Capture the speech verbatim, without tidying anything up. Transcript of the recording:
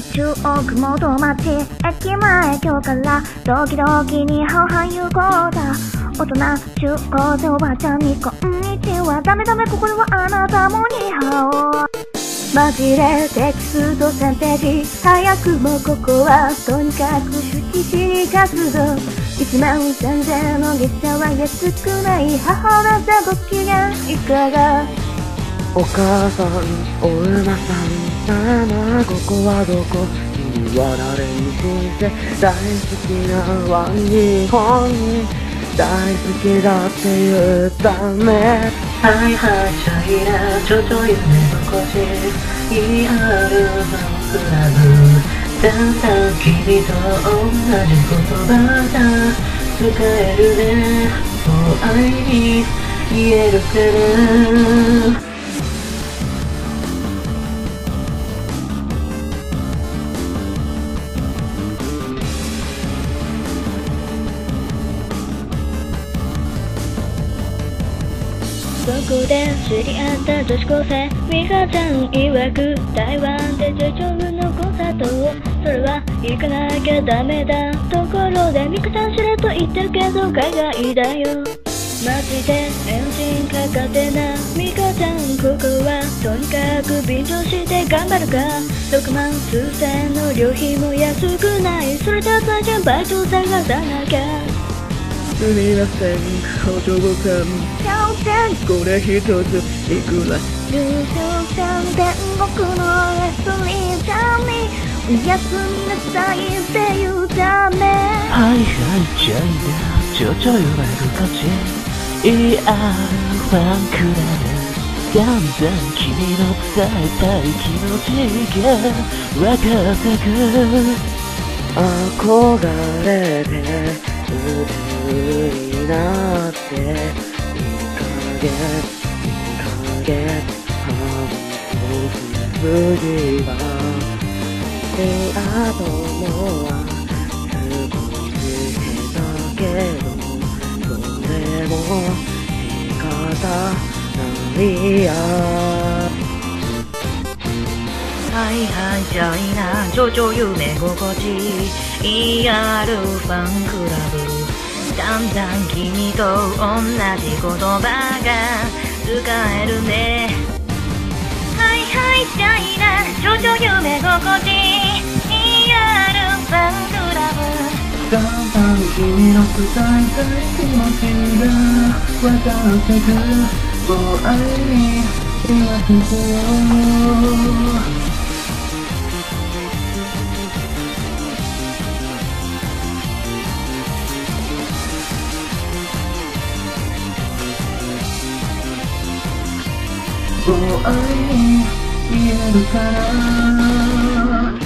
中央区元町駅前今日からドキドキに半々行こうだ。大人中高生おばあちゃんにこんにちは。ダメダメ心はあなたもにハオ。マジでテキストさんページ早くもここはとにかく色紙に活動。いちまんさんぜんの月謝は安くない母の座ご機嫌いかが。 お母さん、お馬さん、ママ、ここはどこ？君は誰に人生大好きなワン日本に大好きだって言うため。 はいはいチャイナ、ちょちょ夢心地いいあるファンクラブ。だんだん君と同じ言葉が使えるね。もう愛に言えるかな。 そこで知り合った女子高生美香ちゃん曰く台湾でジョイチョブのコンサートをそれは行かなきゃダメだ。ところで美香ちゃんしれっと言ってるけど海外だよ。マジでエンジンかかってな美香ちゃん。ここはとにかく便乗して頑張るか。ろくまん数千の旅費も安くない。それじゃ最初バイト探さなきゃ。 すみません、お嬢さん、これ一ついくら？ 流星さん天国のレスリーちゃんにおやすみなさいって言うため。 はいはいチャイナ、ちょちょ夢心地いいあるファンクラブ。だんだん君の伝えたい気持ちが分かってく。 憧れてになってにかげつにかげつ半分過ぎはであともは少し下手けどそれも仕方ないや。 はいはいチャイナ、ちょちょ夢心地イーアールファンクラブ。だんだん君と同じ言葉が使えるね。はいはいチャイナ、ちょちょ夢心地イーアールファンクラブ。だんだん君の伝えたい気持ちが分かってく。もう愛に言わせてよ。もう愛に言えるかな。